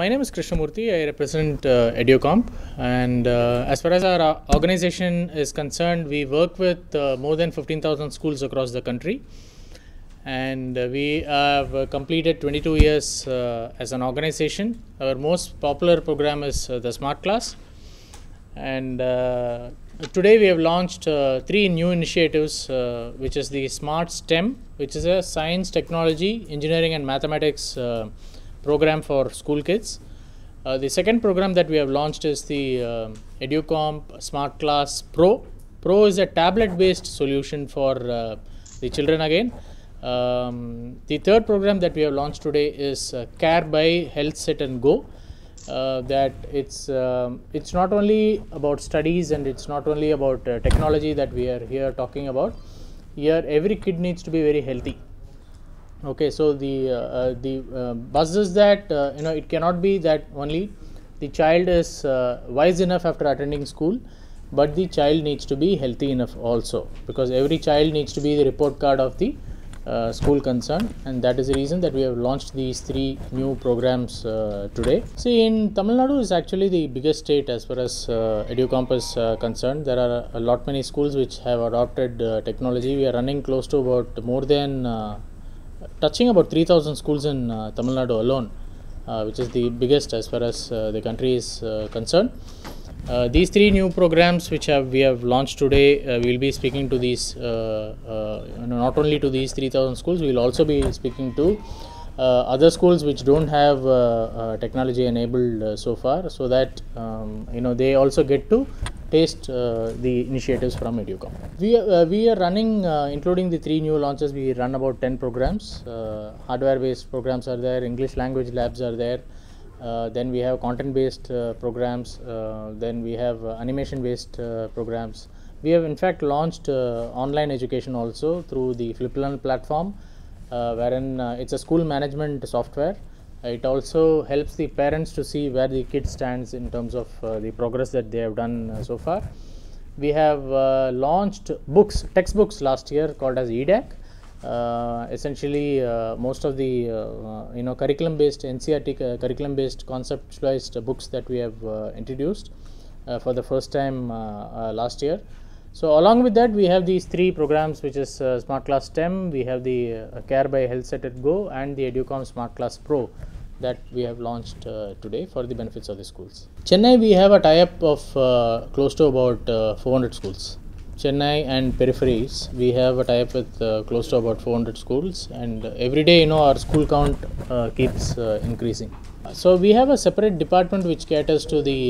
My name is Krishnamurthy. I represent EduComp, and as far as our organization is concerned, we work with more than 15,000 schools across the country, and we have completed 22 years as an organization. Our most popular program is the Smart Class, and today we have launched three new initiatives, which is the Smart STEM, which is a science, technology, engineering and mathematics program for school kids. The second program that we have launched is the EduComp Smart Class Pro. Pro is a tablet-based solution for the children again. The third program that we have launched today is Care by Health Set and Go. That it's not only about studies and it's not only about technology that we are here talking about. Here, every kid needs to be very healthy. Okay, so the buzz is that it cannot be that only the child is wise enough after attending school, but the child needs to be healthy enough also, because every child needs to be the report card of the school concern, and that is the reason that we have launched these three new programs today. See, in Tamil Nadu is actually the biggest state as far as EduComp is concerned. There are a lot many schools which have adopted technology. We are running close to about more than touching about 3,000 schools in Tamil Nadu alone, which is the biggest as far as the country is concerned. These three new programs which we have launched today, we will be speaking to these, not only to these 3,000 schools, we will also be speaking to other schools which don't have technology enabled so far, so that they also get to taste the initiatives from EduComp. We are running, including the three new launches, we run about 10 programs. Hardware based programs are there, English language labs are there, then we have content based programs, then we have animation based programs. We have in fact launched online education also through the FlipLearn platform, wherein it's a school management software. It also helps the parents to see where the kid stands in terms of the progress that they have done so far. We have launched textbooks last year called as EDAC. Essentially, most of the curriculum based NCERT curriculum based conceptualized books that we have introduced for the first time last year. So along with that, we have these three programs, which is Smart Class STEM, we have the Care by Health Set and Go, and the EduComp Smart Class Pro that we have launched today for the benefits of the schools. Chennai, we have a tie-up of close to about 400 schools. Chennai and peripheries, we have a tie-up with close to about 400 schools, and every day our school count keeps increasing. So we have a separate department which caters to the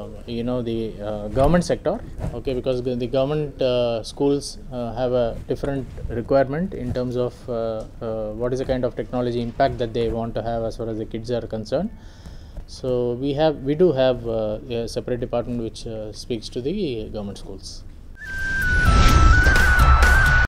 government sector, okay, because the government schools have a different requirement in terms of what is the kind of technology impact that they want to have as far as the kids are concerned. So we do have a separate department which speaks to the government schools.